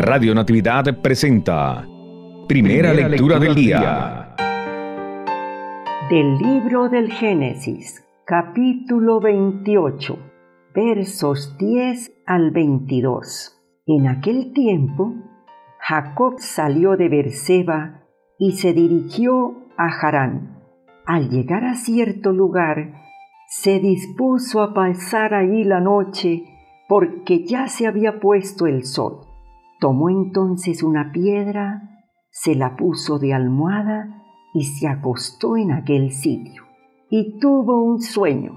Radio Natividad presenta Primera Lectura del Día. Del libro del Génesis, capítulo 28, versos 10 al 22. En aquel tiempo, Jacob salió de Beerseba y se dirigió a Harán. Al llegar a cierto lugar, se dispuso a pasar allí la noche porque ya se había puesto el sol. Tomó entonces una piedra, se la puso de almohada y se acostó en aquel sitio. Y tuvo un sueño.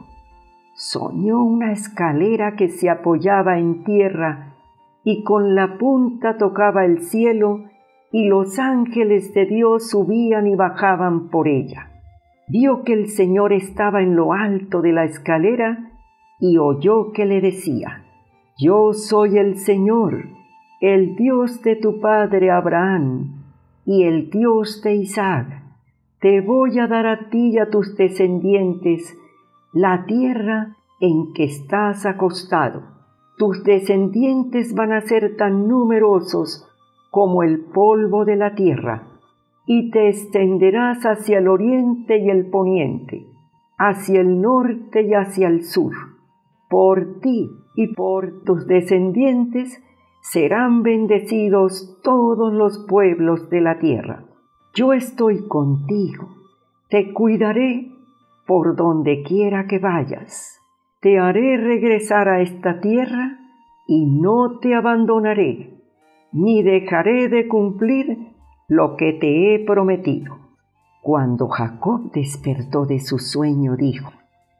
Soñó una escalera que se apoyaba en tierra y con la punta tocaba el cielo, y los ángeles de Dios subían y bajaban por ella. Vio que el Señor estaba en lo alto de la escalera y oyó que le decía: «Yo soy el Señor, el Dios de tu padre Abraham y el Dios de Isaac. Te voy a dar a ti y a tus descendientes la tierra en que estás acostado. Tus descendientes van a ser tan numerosos como el polvo de la tierra, y te extenderás hacia el oriente y el poniente, hacia el norte y hacia el sur. Por ti y por tus descendientes serán bendecidos todos los pueblos de la tierra. Yo estoy contigo, te cuidaré por donde quiera que vayas. Te haré regresar a esta tierra y no te abandonaré, ni dejaré de cumplir lo que te he prometido». Cuando Jacob despertó de su sueño, dijo: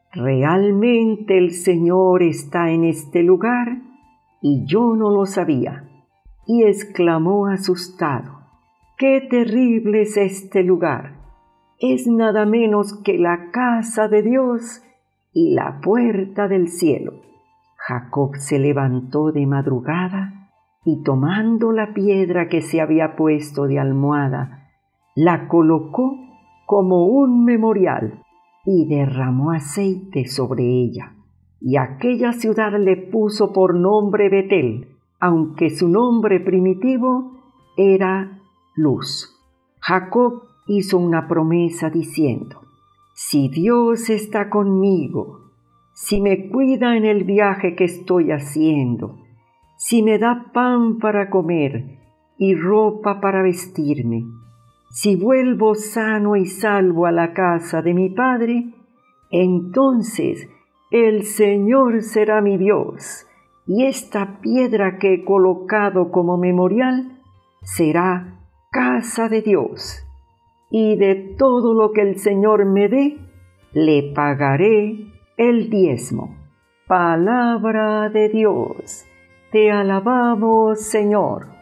«Realmente el Señor está en este lugar y yo no lo sabía». Y exclamó asustado: «¡Qué terrible es este lugar! Es nada menos que la casa de Dios y la puerta del cielo». Jacob se levantó de madrugada y, tomando la piedra que se había puesto de almohada, la colocó como un memorial y derramó aceite sobre ella. Y aquella ciudad le puso por nombre Betel, aunque su nombre primitivo era Luz. Jacob hizo una promesa diciendo: «Si Dios está conmigo, si me cuida en el viaje que estoy haciendo, si me da pan para comer y ropa para vestirme, si vuelvo sano y salvo a la casa de mi padre, entonces el Señor será mi Dios, y esta piedra que he colocado como memorial será casa de Dios, y de todo lo que el Señor me dé, le pagaré el diezmo». Palabra de Dios. Te alabamos, Señor.